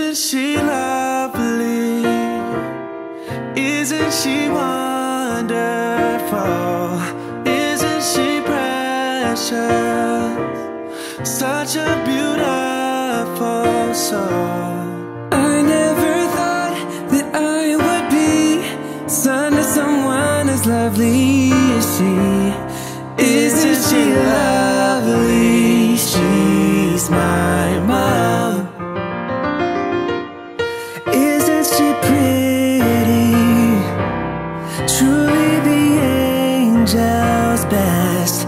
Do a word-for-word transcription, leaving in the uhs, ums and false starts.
Isn't she lovely? Isn't she wonderful? Isn't she precious? Such a beautiful soul. I never thought that I would be son to someone as lovely as she. Isn't she lovely? She's my mom. Isn't she pretty? Truly the angel's best.